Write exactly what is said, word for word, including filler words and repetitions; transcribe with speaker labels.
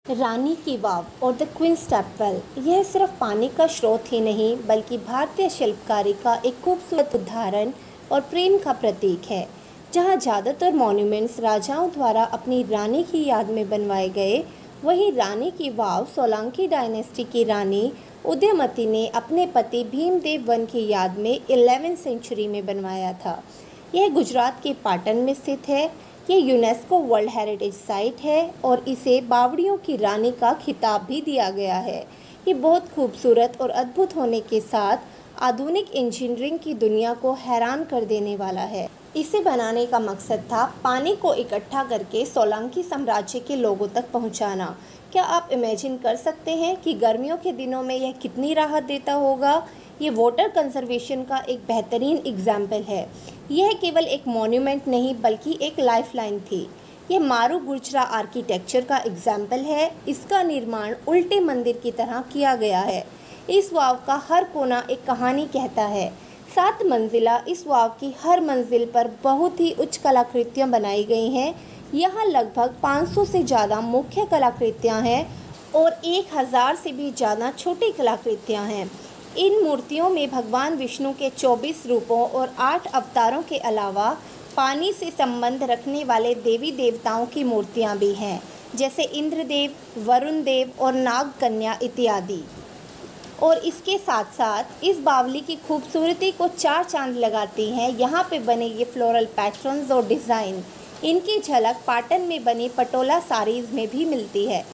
Speaker 1: रानी की वाव और the queen stepwell यह सिर्फ पानी का स्रोत ही नहीं बल्कि भारतीय शिल्पकारी का एक खूबसूरत उदाहरण और प्रेम का प्रतीक है। जहां ज़्यादातर मॉन्यूमेंट्स राजाओं द्वारा अपनी रानी की याद में बनवाए गए, वहीं रानी की वाव सोलंकी डायनेस्टी की रानी उदयमती ने अपने पति भीमदेव वन की याद में इलेवेंथ सेंचुरी में बनवाया था। यह गुजरात के पाटन में स्थित है। ये यूनेस्को वर्ल्ड हेरिटेज साइट है और इसे बावड़ियों की रानी का खिताब भी दिया गया है। ये बहुत खूबसूरत और अद्भुत होने के साथ आधुनिक इंजीनियरिंग की दुनिया को हैरान कर देने वाला है। इसे बनाने का मकसद था पानी को इकट्ठा करके सोलंकी साम्राज्य के लोगों तक पहुंचाना। क्या आप इमेजिन कर सकते हैं कि गर्मियों के दिनों में यह कितनी राहत देता होगा? ये वाटर कंजर्वेशन का एक बेहतरीन एग्जाम्पल है। यह केवल एक मॉन्यूमेंट नहीं बल्कि एक लाइफलाइन थी। यह मारू गुर्जरा आर्किटेक्चर का एग्जाम्पल है। इसका निर्माण उल्टे मंदिर की तरह किया गया है। इस वाव का हर कोना एक कहानी कहता है। सात मंजिला इस वाव की हर मंजिल पर बहुत ही उच्च कलाकृतियाँ बनाई गई हैं। यहाँ लगभग पाँच सौ से ज़्यादा मुख्य कलाकृतियाँ हैं और एक हज़ार से भी ज़्यादा छोटी कलाकृतियाँ हैं। इन मूर्तियों में भगवान विष्णु के चौबीस रूपों और आठ अवतारों के अलावा पानी से संबंध रखने वाले देवी देवताओं की मूर्तियां भी हैं, जैसे इंद्रदेव, वरुण देव और नाग कन्या इत्यादि। और इसके साथ साथ इस बावली की खूबसूरती को चार चांद लगाती हैं यहाँ पे बने ये फ्लोरल पैटर्न्स और डिज़ाइन। इनकी झलक पाटन में बनी पटोला साड़ीज़ में भी मिलती है।